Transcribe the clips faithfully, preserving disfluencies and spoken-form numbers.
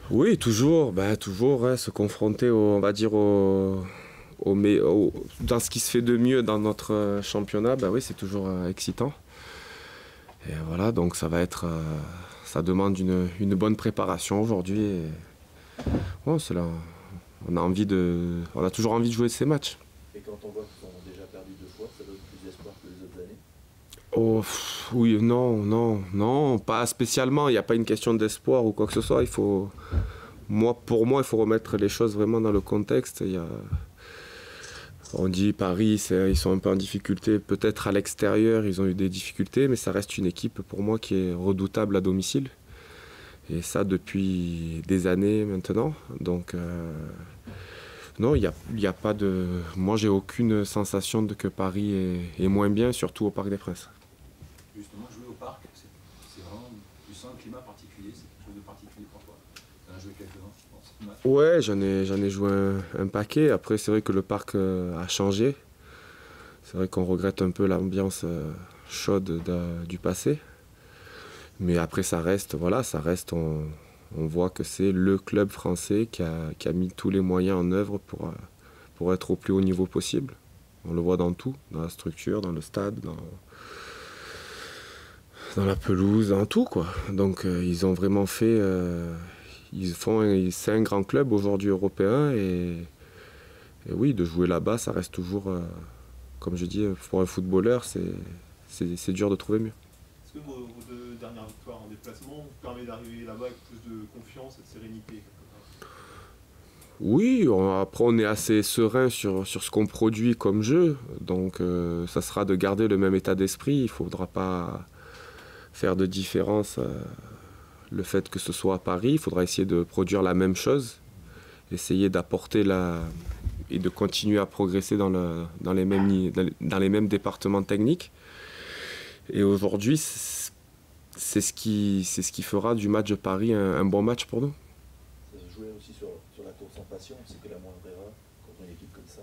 Oui, toujours, bah, toujours hein, se confronter, au, on va dire, au, au, au, dans ce qui se fait de mieux dans notre championnat, bah oui, c'est toujours euh, excitant. Et voilà, donc ça va être, euh, ça demande une, une bonne préparation aujourd'hui. Et, ouais, c'est là, on a envie de, on a toujours envie de jouer ces matchs. Et quand on voit qu'ils ont déjà perdu deux fois, ça donne plus d'espoir que les autres années? Oh, pff, oui, non, non, non, pas spécialement. Il n'y a pas une question d'espoir ou quoi que ce soit. Il faut, moi, pour moi, il faut remettre les choses vraiment dans le contexte. Il y a, on dit Paris, ils sont un peu en difficulté. Peut-être à l'extérieur, ils ont eu des difficultés, mais ça reste une équipe pour moi qui est redoutable à domicile. Et ça depuis des années maintenant. Donc, euh, non, il n'y a, y a pas de. Moi, j'ai aucune sensation de que Paris est, est moins bien, surtout au Parc des Princes. Justement, jouer au parc, c'est vraiment, tu sens un climat particulier, c'est quelque chose de particulier pour toi. Tu en as joué quelques-uns, je pense. Ouais, j'en ai, j'en ai joué un, un paquet. Après, c'est vrai que le parc euh, a changé. C'est vrai qu'on regrette un peu l'ambiance euh, chaude de, du passé. Mais après, ça reste, voilà, ça reste, on, on voit que c'est le club français qui a, qui a mis tous les moyens en œuvre pour, euh, pour être au plus haut niveau possible. On le voit dans tout, dans la structure, dans le stade, dans, dans la pelouse, dans tout, quoi. Donc, euh, ils ont vraiment fait... Euh, ils font, c'est un grand club aujourd'hui européen et, et oui, de jouer là-bas, ça reste toujours, euh, comme je dis, pour un footballeur, c'est dur de trouver mieux. Est-ce que vos, vos deux dernières victoires en déplacement vous permettent d'arriver là-bas avec plus de confiance et de sérénité quelque part? Oui, on, après on est assez serein sur, sur ce qu'on produit comme jeu, donc euh, ça sera de garder le même état d'esprit, il ne faudra pas faire de différence. Euh, le fait que ce soit à Paris, il faudra essayer de produire la même chose, essayer d'apporter la... et de continuer à progresser dans, le, dans, les, mêmes, dans les mêmes départements techniques. Et aujourd'hui, c'est ce, qui, ce qui fera du match de Paris un, un bon match pour nous. Ça se jouait aussi sur, sur la course en passion, c'est que la moindre erreur contre une équipe comme ça.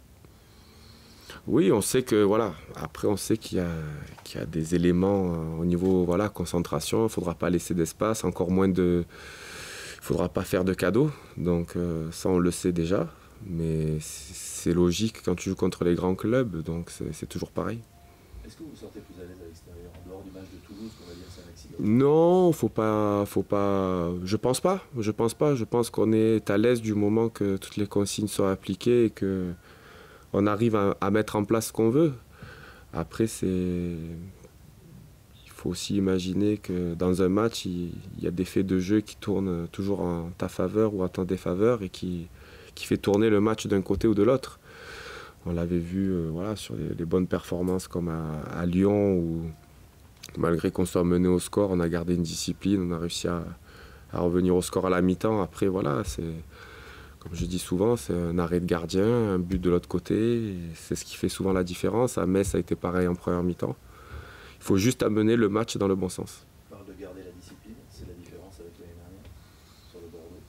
Oui, on sait que voilà. Après, on sait qu'il y a, qu'il y a des éléments euh, au niveau voilà concentration. Il ne faudra pas laisser d'espace, encore moins de. Il ne faudra pas faire de cadeaux. Donc euh, ça, on le sait déjà. Mais c'est logique quand tu joues contre les grands clubs. Donc c'est toujours pareil. Est-ce que vous vous sentez plus à l'aise à l'extérieur, en dehors du match de Toulouse, qu'on va dire c'est un accident? Non, faut pas, faut pas. Je pense pas. Je pense pas. Je pense qu'on est à l'aise du moment que toutes les consignes sont appliquées et que on arrive à, à mettre en place ce qu'on veut. Après, c'est, il faut aussi imaginer que dans un match, il, il y a des faits de jeu qui tournent toujours en ta faveur ou en ta défaveur et qui, qui fait tourner le match d'un côté ou de l'autre. On l'avait vu euh, voilà, sur les, les bonnes performances comme à, à Lyon où malgré qu'on soit mené au score, on a gardé une discipline, on a réussi à, à revenir au score à la mi-temps. Après, voilà, c'est, comme je dis souvent, c'est un arrêt de gardien, un but de l'autre côté. C'est ce qui fait souvent la différence. À Metz, ça a été pareil en première mi-temps. Il faut juste amener le match dans le bon sens. On parle de garder la discipline, c'est la différence avec l'année dernière sur le Bordeaux.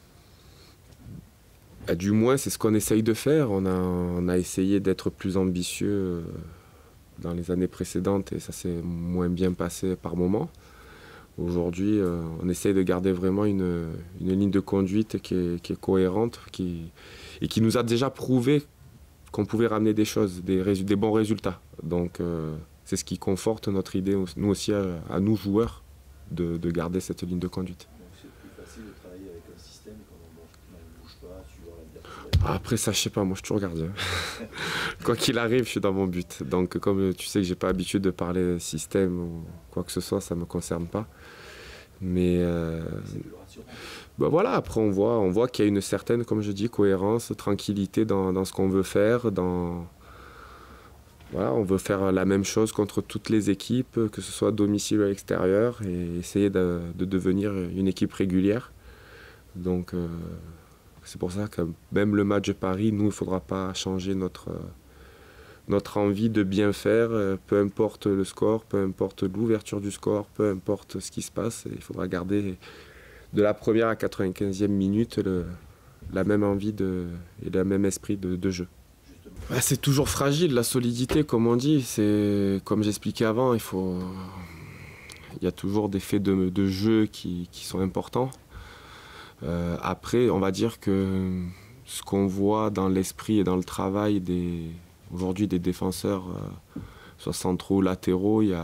Bah, du moins, c'est ce qu'on essaye de faire. On a, on a essayé d'être plus ambitieux dans les années précédentes et ça s'est moins bien passé par moments. Aujourd'hui, euh, on essaye de garder vraiment une, une ligne de conduite qui est, qui est cohérente qui, et qui nous a déjà prouvé qu'on pouvait ramener des choses, des, des bons résultats. Donc, euh, c'est ce qui conforte notre idée, nous aussi, à, à nous joueurs, de, de garder cette ligne de conduite. Donc c'est plus facile de travailler avec un système quand on ne bouge pas, suivant l'adversaire. Après ça, je sais pas, moi je suis toujours gardien. Quoi qu'il arrive, je suis dans mon but. Donc comme tu sais que j'ai pas l'habitude de parler système ou quoi que ce soit, ça me concerne pas. Mais euh, bah voilà, après on voit, on voit qu'il y a une certaine, comme je dis, cohérence, tranquillité dans, dans ce qu'on veut faire. Dans, voilà, on veut faire la même chose contre toutes les équipes, que ce soit à domicile ou à l'extérieur, et essayer de, de devenir une équipe régulière. Donc euh, c'est pour ça que même le match de Paris, nous, il ne faudra pas changer notre, notre envie de bien faire, peu importe le score, peu importe l'ouverture du score, peu importe ce qui se passe. Il faudra garder de la première à quatre-vingt-quinzième minute le, la même envie de, et le même esprit de, de jeu. Bah, c'est toujours fragile, la solidité, comme on dit. C'est, comme j'expliquais avant, il faut, il y a toujours des faits de, de jeu qui, qui sont importants. Euh, après, on va dire que ce qu'on voit dans l'esprit et dans le travail des, aujourd'hui des défenseurs, euh, soit centraux ou latéraux, il y a,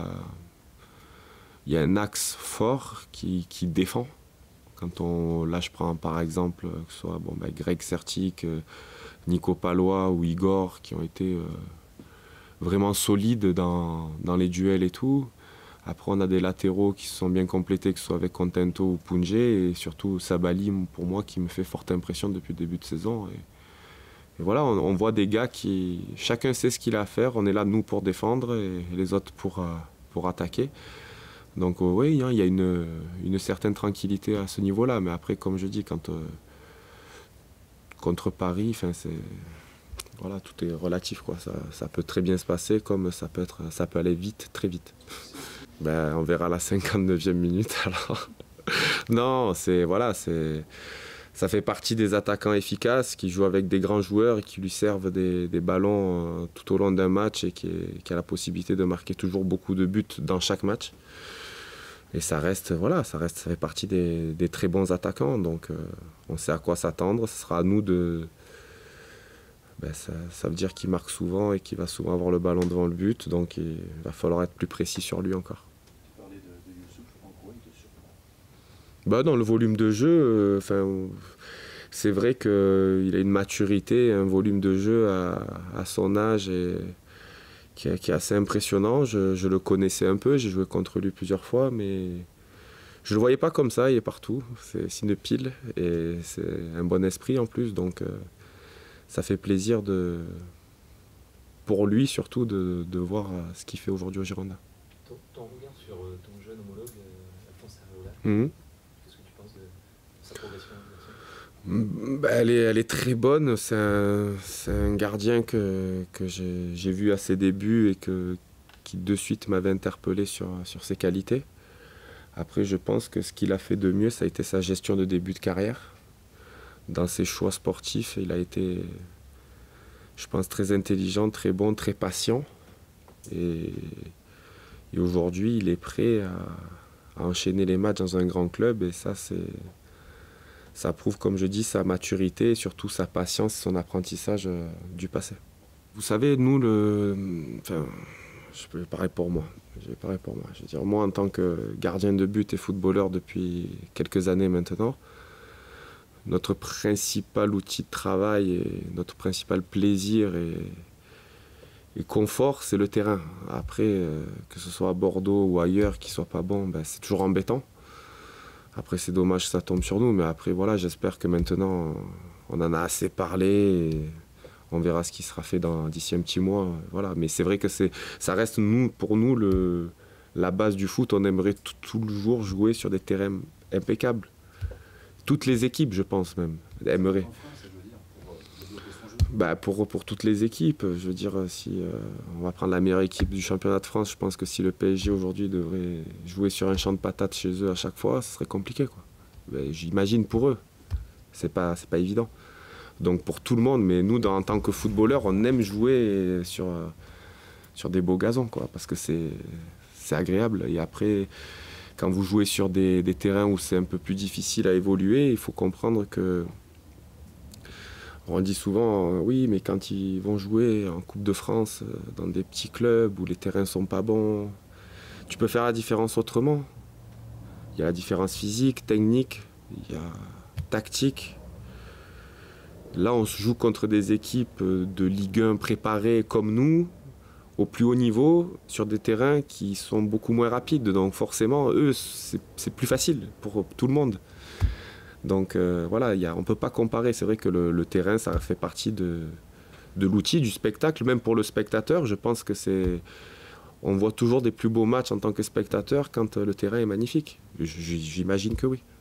il y a un axe fort qui, qui défend. Quand on, là, je prends par exemple, que ce soit bon, bah, Greg Sertic, euh, Nico Palois ou Igor, qui ont été euh, vraiment solides dans, dans les duels et tout. Après, on a des latéraux qui se sont bien complétés, que ce soit avec Contento ou Pungé, et surtout Sabali, pour moi, qui me fait forte impression depuis le début de saison. Et, et voilà, on, on voit des gars qui... Chacun sait ce qu'il a à faire, on est là, nous, pour défendre, et, et les autres pour, euh, pour attaquer. Donc euh, oui, hein, il y a une, une certaine tranquillité à ce niveau-là, mais après, comme je dis, quand... Euh, contre Paris, c'est... Voilà, tout est relatif, quoi. Ça, ça peut très bien se passer, comme ça peut, être, ça peut aller vite, très vite. Ben, on verra la cinquante-neuvième minute, alors. Non, c'est... Voilà, c'est... Ça fait partie des attaquants efficaces qui jouent avec des grands joueurs et qui lui servent des, des ballons euh, tout au long d'un match et qui, est, qui a la possibilité de marquer toujours beaucoup de buts dans chaque match. Et ça reste, voilà, ça reste, ça fait partie des, des très bons attaquants. Donc, euh, on sait à quoi s'attendre. Ce sera à nous de... Ben ça, ça veut dire qu'il marque souvent et qu'il va souvent avoir le ballon devant le but. Donc, il va falloir être plus précis sur lui encore. Tu parlais de, de Youssouf, en quoi il te surprend? Ben, dans le volume de jeu, euh, enfin, c'est vrai qu'il a une maturité, un volume de jeu à, à son âge et... Qui est, qui est assez impressionnant. Je, je le connaissais un peu, j'ai joué contre lui plusieurs fois, mais je ne le voyais pas comme ça, il est partout. C'est une pile et c'est un bon esprit en plus, donc euh, ça fait plaisir de, pour lui surtout de, de voir ce qu'il fait aujourd'hui au Girondins. Ton, ton regard sur euh, ton jeune homologue, euh, Alphonse Areola, Mmh. qu'est-ce que tu penses de sa progression? Ben, elle, est, elle est très bonne, c'est un, c'est un gardien que, que j'ai vu à ses débuts et que, qui de suite m'avait interpellé sur, sur ses qualités. Après, je pense que ce qu'il a fait de mieux, ça a été sa gestion de début de carrière. Dans ses choix sportifs, il a été, je pense, très intelligent, très bon, très patient. Et, et aujourd'hui, il est prêt à, à enchaîner les matchs dans un grand club et ça, c'est... Ça prouve, comme je dis, sa maturité et surtout sa patience, son apprentissage euh, du passé. Vous savez, nous, le... Enfin, je peux parler pour moi. Je vais parler pour moi. Je veux dire, moi, en tant que gardien de but et footballeur depuis quelques années maintenant, notre principal outil de travail et notre principal plaisir et, et confort, c'est le terrain. Après, euh, que ce soit à Bordeaux ou ailleurs, qu'il ne soit pas bon, ben, c'est toujours embêtant. Après, c'est dommage que ça tombe sur nous, mais après, voilà, j'espère que maintenant, on en a assez parlé et on verra ce qui sera fait d'ici un petit mois. Voilà. Mais c'est vrai que ça reste, nous, pour nous, le, la base du foot. On aimerait tout le jour jouer sur des terrains impeccables. Toutes les équipes, je pense même, aimeraient. Bah pour, pour toutes les équipes, je veux dire, si euh, on va prendre la meilleure équipe du championnat de France, je pense que si le P S G aujourd'hui devrait jouer sur un champ de patates chez eux à chaque fois, ce serait compliqué, quoi. Ben, j'imagine pour eux, c'est pas, c'est pas évident. Donc pour tout le monde, mais nous, dans, en tant que footballeurs, on aime jouer sur, euh, sur des beaux gazons, quoi, parce que c'est agréable. Et après, quand vous jouez sur des, des terrains où c'est un peu plus difficile à évoluer, il faut comprendre que on dit souvent, euh, oui, mais quand ils vont jouer en Coupe de France, euh, dans des petits clubs où les terrains sont pas bons, tu peux faire la différence autrement. Il y a la différence physique, technique, il y a tactique. Là, on se joue contre des équipes de Ligue un préparées comme nous, au plus haut niveau, sur des terrains qui sont beaucoup moins rapides. Donc forcément, eux, c'est plus facile pour tout le monde. Donc euh, voilà, y a, on ne peut pas comparer. C'est vrai que le, le terrain, ça fait partie de, de l'outil, du spectacle. Même pour le spectateur, je pense que c'est... On voit toujours des plus beaux matchs en tant que spectateur quand le terrain est magnifique. J'imagine que oui.